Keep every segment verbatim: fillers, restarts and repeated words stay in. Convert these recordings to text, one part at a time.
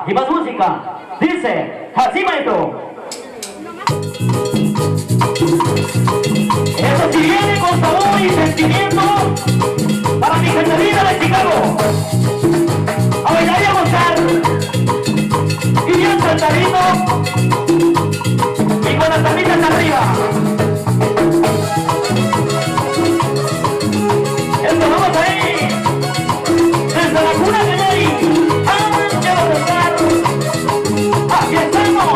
y más música. Dice así, maestro. Esto sí viene con sabor y sentimiento para mi gente linda de Chicago. A bailar y a gozar. Y bien saltadito y con las palmitas arriba. Esto vamos ahí. Desde la cuna de Neri. ¡Ah, qué va a gozar! ¡Aquí estamos!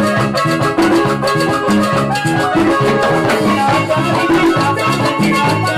Thank you.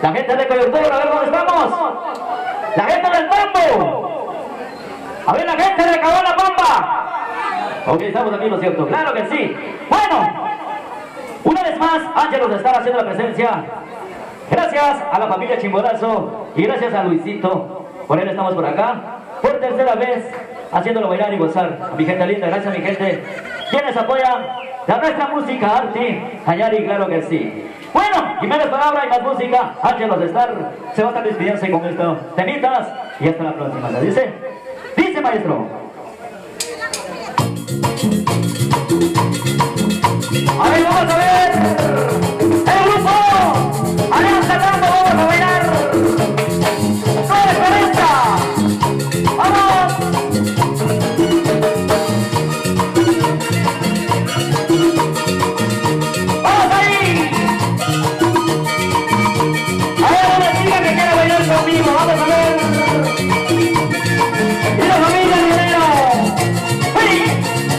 La gente de Coyotoro, a ver dónde estamos. La gente del Tambo. A ver, la gente de Cabana Pampa. Ok, estamos aquí, ¿no es cierto? Claro que sí. Bueno, una vez más, Ángelos de estar haciendo la presencia. Gracias a la familia Chimborazo y gracias a Luisito. Por él estamos por acá. Por tercera vez, haciéndolo bailar y gozar. A mi gente linda, gracias a mi gente. Quienes apoyan la nuestra música, Arti, Ayari, claro que sí. Bueno, y menos palabras y más música. Ángelos de estar se va a estar despidiéndose con esto. Temitas y hasta la próxima. ¿Le dice? Dice, maestro. A ver, vamos a ver. El grupo Alianza Tambo, vamos a bailar. nueve cuarenta. Vamos. Vamos ahí. A ver, una chica que quiere bailar conmigo. Vamos a ver. Y la familia Guerrero. ¡Uy!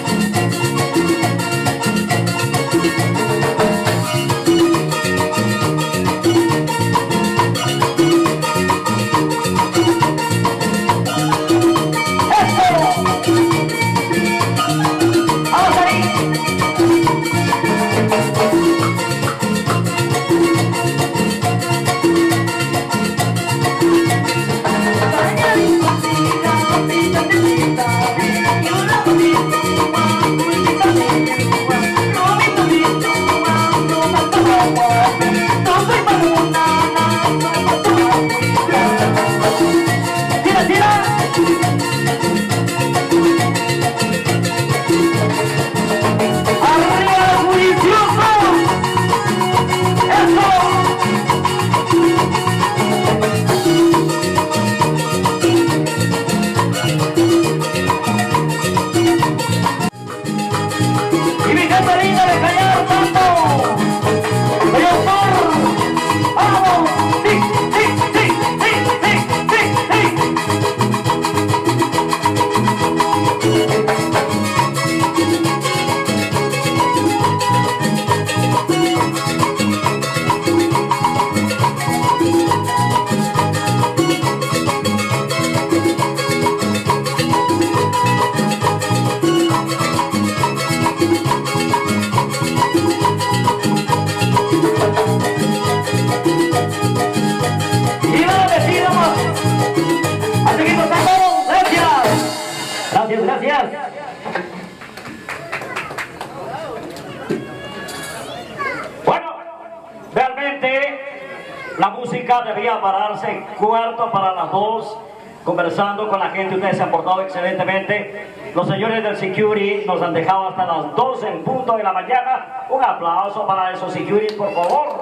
La música debía pararse cuarto para las dos, conversando con la gente. Ustedes se han portado excelentemente. Los señores del security nos han dejado hasta las dos en punto de la mañana. Un aplauso para esos security, por favor.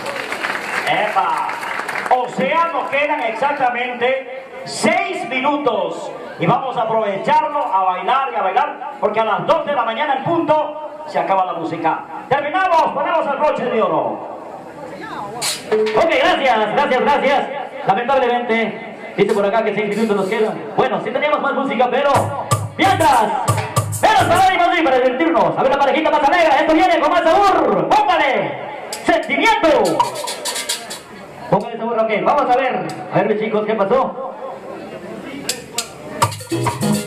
¡Epa! O sea, nos quedan exactamente seis minutos y vamos a aprovecharlo a bailar y a bailar, porque a las dos de la mañana en punto se acaba la música. Terminamos, ponemos el broche de oro. Ok, gracias, gracias, gracias. Lamentablemente, dice por acá que seis minutos nos quedan. Bueno, sí teníamos más música, pero mientras, menos para y más para divertirnos. A ver la parejita pasa negra, esto viene con más sabor. Póngale sentimiento. Póngale sabor, ok, vamos a ver. A ver, mis chicos, ¿qué pasó?